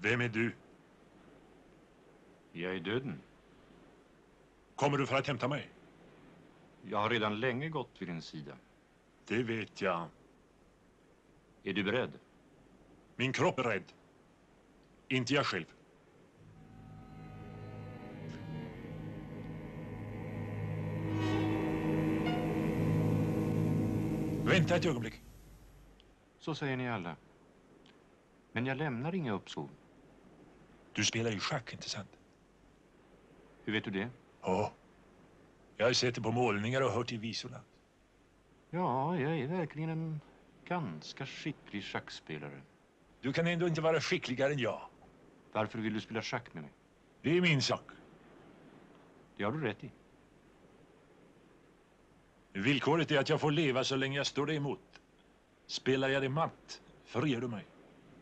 Vem är du? Jag är döden. Kommer du för att hämta mig? Jag har redan länge gått vid din sida. Det vet jag. Är du beredd? Min kropp är rädd. Inte jag själv. Vänta ett ögonblick. Så säger ni alla. Men jag lämnar inga uppsov. Du spelar ju schack, inte sant? Hur vet du det? Ja. Jag har sett det på målningar och hört i visorna. Ja, jag är verkligen en ganska skicklig schackspelare. Du kan ändå inte vara skickligare än jag. Varför vill du spela schack med mig? Det är min sak. Det har du rätt i. Villkoret är att jag får leva så länge jag står dig emot. Spelar jag det matt, friger du mig.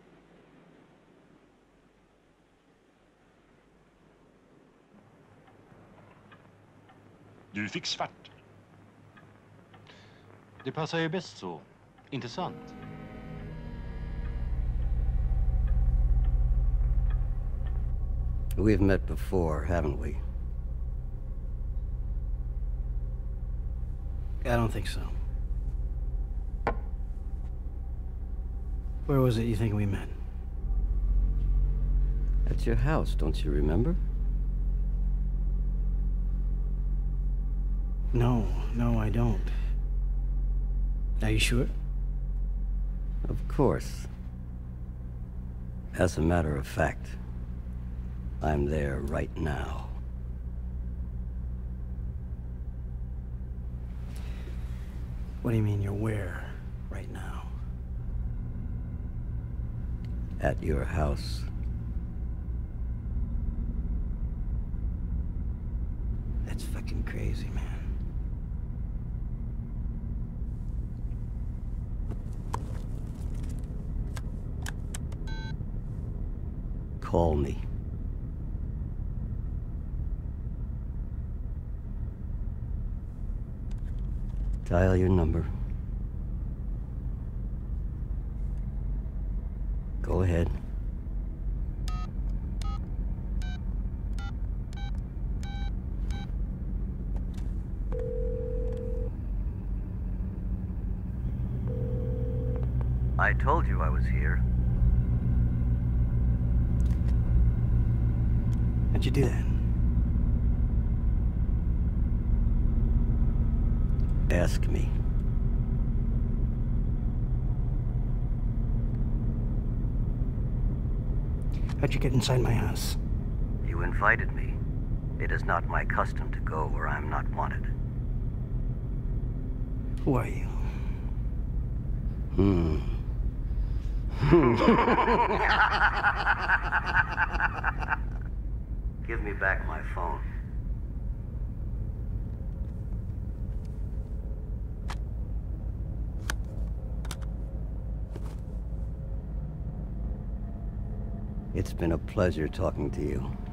Du fick svart. Det passar ju bäst så. Inte sant? We've met before, haven't we? I don't think so. Where was it you think we met? At your house, don't you remember? No, I don't. Are you sure? Of course. As a matter of fact, I'm there right now. What do you mean you're where right now? At your house. That's fucking crazy, man. Call me. Dial your number. Go ahead. I told you I was here. How'd you do that? Ask me. How'd you get inside my house? You invited me. It is not my custom to go where I'm not wanted. Who are you? Give me back my phone. It's been a pleasure talking to you.